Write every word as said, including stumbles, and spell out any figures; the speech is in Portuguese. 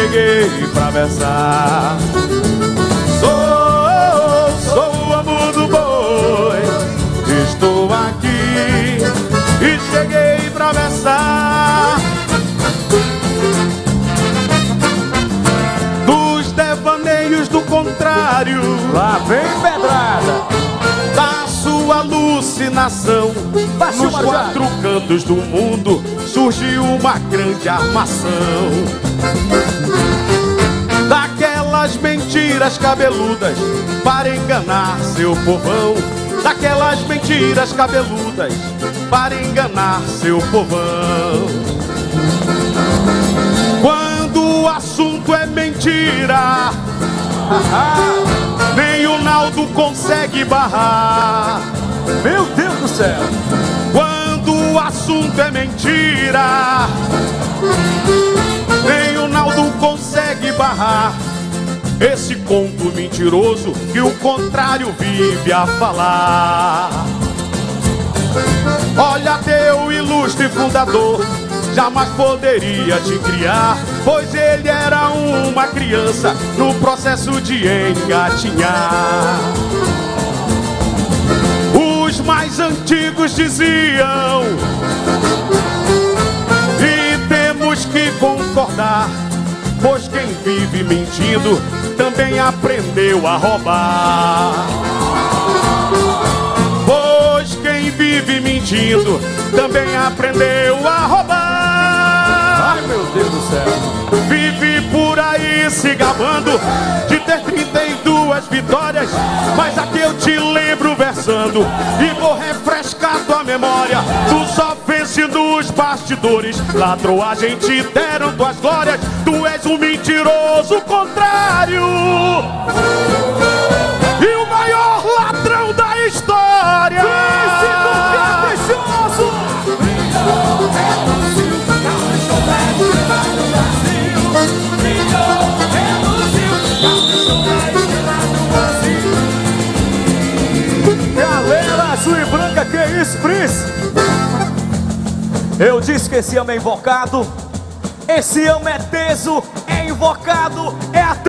cheguei pra versar. Sou, sou o amo do boi, estou aqui e cheguei pra versar. Dos devaneios do contrário, lá vem pedrada. da sua alucinação, nos quatro cantos do mundo surgiu uma grande armação. Daquelas mentiras cabeludas para enganar seu povão, daquelas mentiras cabeludas para enganar seu povão. Quando o assunto é mentira, nem o Naldo consegue barrar. Meu Deus do céu! Quando o assunto é mentira, nem o Naldo consegue barrar esse conto mentiroso que o contrário vive a falar. Olha, teu ilustre fundador jamais poderia te criar, pois ele era uma criança no processo de engatinhar. Os mais antigos diziam, e temos que concordar, pois quem vive mentindo também aprendeu a roubar. Pois quem vive mentindo também aprendeu a roubar. Ai, meu Deus do céu! Vive por aí se gabando de ter trinta e duas vitórias, mas aqui eu te lembro versando e vou refrescar tua memória dos ofensivos dos bastidores. Ladrou a gente, deram tuas glórias, tu és um mentiroso contrário e o maior ladrão da história. Galera azul e branca, que é isso, Prince? Eu disse que esse homem é invocado, esse homem é teso, é invocado, é a